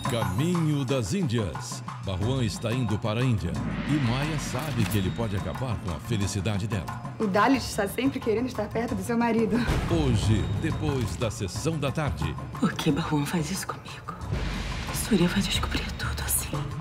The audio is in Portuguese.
Caminho das Índias. Barruan está indo para a Índia e Maia sabe que ele pode acabar com a felicidade dela. O Dalit está sempre querendo estar perto do seu marido. Hoje, depois da sessão da tarde. Por que Barruan faz isso comigo? Surya vai descobrir tudo assim.